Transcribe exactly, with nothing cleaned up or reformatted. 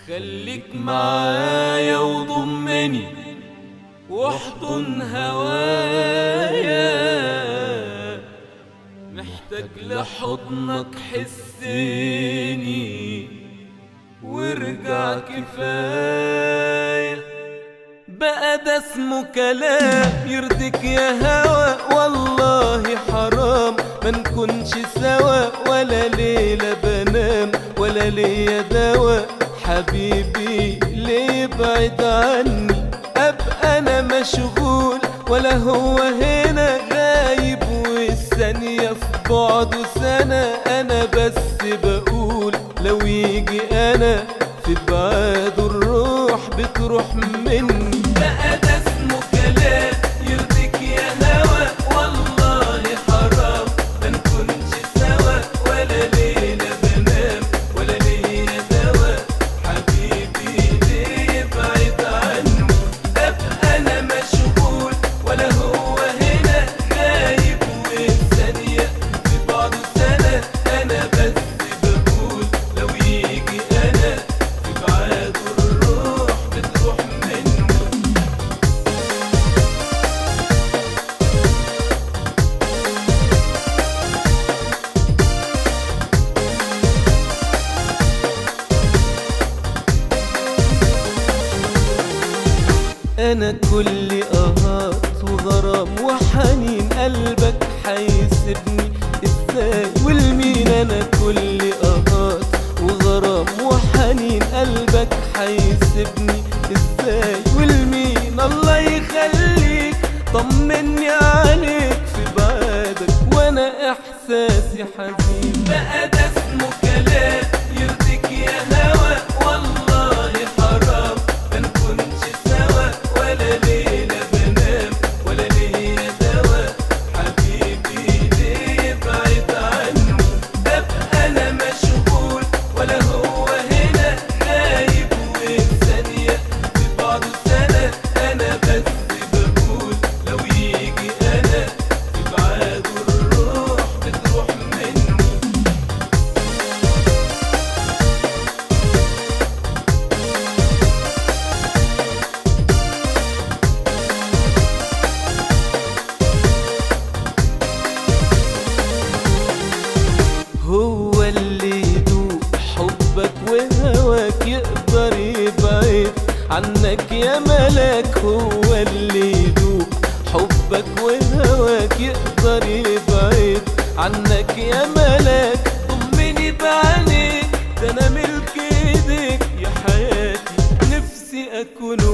خليك معايا وضمني واحضن هوايا، محتاج لحضنك حسني وارجع كفاية. بقى ده اسمه كلام يرضيك يا هوا؟ والله حرام ما نكونش سوا، ولا ليلة بنام ولا ليا دوا. حبيبي ليه بعد عني؟ ابقى انا مشغول ولا هو هنا غايب، والثانية في بعده سنة. انا بس بقول لو يجي انا في بعاده الروح بتروح مني. بقى ده اسمه كلام يرضيك يا هوا؟ والله حرام ما نكونش سوا، ولا ليلة بنام ولا ليا دوا. حبيبي ليه بعيد عني؟ ابقى انا مشغول ولا هو هنا غايب، والثانية في بعض سنة. انا بس بقول لو يجي انا في بعاده الروح بتروح مني. انا كل قهات وغرام وحنين، قلبك حيسيبني ازاي والمين؟ انا كل قهات وغرام وحنين، قلبك حيسيبني ازاي والمين؟ الله يخليك طمني عليك في بعادك وانا احساسي حزين. بقى ده اسمه كلام يرضيك يا هوا؟ والله حرام ما نكونش سوا، ولا ليلة بنام ولا ليا دوا. حبيبي ليه بعيد عني؟ ابقى انا مشغول ولا هو هنا غايب، والثانية في بعض سنة. انا بس بقول لو يجي انا في بعاده الروح بتروح مني. هو اللي يدوق حبك وهواك يقدر يبعد عنك يا ملاك. هو اللي يدوق حبك وهواك يقدر يبعد عنك يا ملاك. ضمني بعينيك ده انا ملك ايديك يا حياتي، نفسي اكون